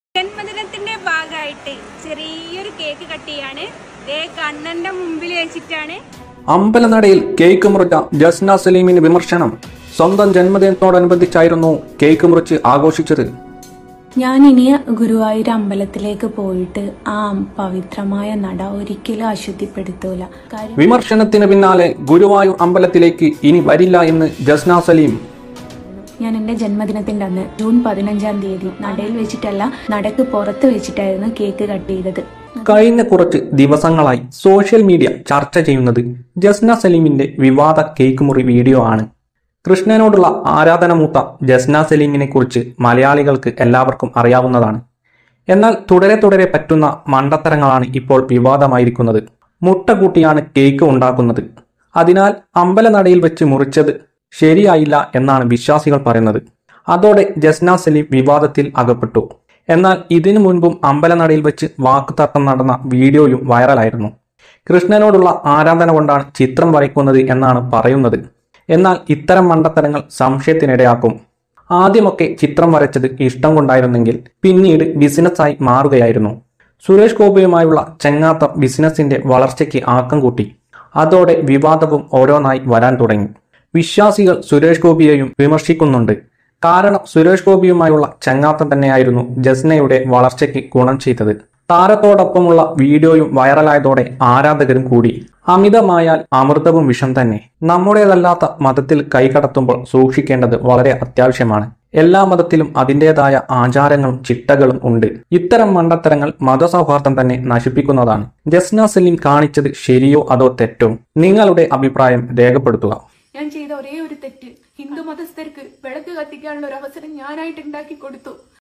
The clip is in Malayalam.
ജന്മദിനത്തിന്റെ ഭാഗമായിട്ട് ചെറിയൊരു കേക്ക് കട്ട് ചെയ്യാണ്. കണ്ണന്റെ മുമ്പിൽ വെച്ചിട്ടാണ്. അമ്പലനടയിൽ കേക്ക് മുറിച്ച ജസ്ന സലീമിന് വിമർശനം. സ്വന്തം ജന്മദിനത്തോടനുബന്ധിച്ചായിരുന്നു കേക്ക് മുറിച്ച് ആഘോഷിച്ചത്. ഞാൻ ഇനി ഗുരുവായൂർ അമ്പലത്തിലേക്ക് പോയിട്ട് ആ പവിത്രമായ നട ഒരിക്കലും അശുദ്ധിപ്പെടുത്തൂല. വിമർശനത്തിന് പിന്നാലെ ഗുരുവായൂർ അമ്പലത്തിലേക്ക് ഇനി വരില്ല എന്ന് ജസ്ന സലീം. ഞാൻ എന്റെ ജന്മദിനത്തിന്റെ അന്ന് ജൂൺ 15-ാം തീയതി നടയിൽ വെച്ചിട്ടല്ല, നടക്ക് പുറത്ത് വെച്ചിട്ടായിരുന്നു കേക്ക് കട്ട് ചെയ്തത്. കഴിഞ്ഞ കുറച്ച് ദിവസങ്ങളായി സോഷ്യൽ മീഡിയ ചർച്ച ചെയ്യുന്നത് ജസ്ന സലീമിന്റെ വിവാദ കേക്ക് മുറി വീഡിയോ ആണ്. കൃഷ്ണനോടുള്ള ആരാധന മൂത്ത ജസ്ന സലീമിനെ കുറിച്ച് മലയാളികൾക്ക് എല്ലാവർക്കും അറിയാവുന്നതാണ്. എന്നാൽ തുടരെ പറ്റുന്ന മണ്ടത്തരങ്ങളാണ് ഇപ്പോൾ വിവാദമായിരിക്കുന്നത്. മുട്ട കൂട്ടിയാണ് കേക്ക് ഉണ്ടാക്കുന്നത്. അതിനാൽ അമ്പലനടയിൽ വെച്ച് മുറിച്ചത് ശരിയായില്ല എന്നാണ് വിശ്വാസികൾ പറയുന്നത്. അതോടെ ജസ്ന സലീം വിവാദത്തിൽ അകപ്പെട്ടു. എന്നാൽ ഇതിനു മുൻപും അമ്പലനടയിൽ വെച്ച് വാക്കുതർക്കം നടന്ന വീഡിയോയും വൈറലായിരുന്നു. കൃഷ്ണനോടുള്ള ആരാധന കൊണ്ടാണ് ചിത്രം വരയ്ക്കുന്നത് എന്നാണ് പറയുന്നത്. എന്നാൽ ഇത്തരം മണ്ടത്തരങ്ങൾ സംശയത്തിനിടയാക്കും. ആദ്യമൊക്കെ ചിത്രം വരച്ചത് ഇഷ്ടം കൊണ്ടായിരുന്നെങ്കിൽ പിന്നീട് ബിസിനസ്സായി മാറുകയായിരുന്നു. സുരേഷ് ഗോപിയുമായുള്ള ചെങ്ങാത്തം ബിസിനസിന്റെ വളർച്ചയ്ക്ക് ആക്കം കൂട്ടി. അതോടെ വിവാദവും ഓരോന്നായി വരാൻ തുടങ്ങി. വിശ്വാസികൾ സുരേഷ് ഗോപിയെയും വിമർശിക്കുന്നുണ്ട്. കാരണം സുരേഷ് ഗോപിയുമായുള്ള ചങ്ങാത്തം തന്നെയായിരുന്നു ജസ്നയുടെ വളർച്ചയ്ക്ക് ഗുണം ചെയ്തത്. താരത്തോടൊപ്പമുള്ള വീഡിയോയും വൈറലായതോടെ ആരാധകരും കൂടി. അമിതമായാൽ അമൃതവും വിഷം തന്നെ. നമ്മുടേതല്ലാത്ത മതത്തിൽ കൈകടത്തുമ്പോൾ സൂക്ഷിക്കേണ്ടത് വളരെ അത്യാവശ്യമാണ്. എല്ലാ മതത്തിലും അതിൻ്റെതായ ആചാരങ്ങളും ചിട്ടകളും ഉണ്ട്. ഇത്തരം മണ്ടത്തരങ്ങൾ മതസൗഹാർദ്ദം തന്നെ നശിപ്പിക്കുന്നതാണ്. ജസ്ന സലീം കാണിച്ചത് ശരിയോ അതോ തെറ്റോ? നിങ്ങളുടെ അഭിപ്രായം രേഖപ്പെടുത്തുക. ഞാൻ ചെയ്ത ഒരേ ഒരു തെറ്റ് ഹിന്ദു മതസ്ഥർക്ക് വിളക്ക് കത്തിക്കാനുള്ള ഒരു അവസരം ഞാനായിട്ട് ഉണ്ടാക്കി കൊടുത്തു.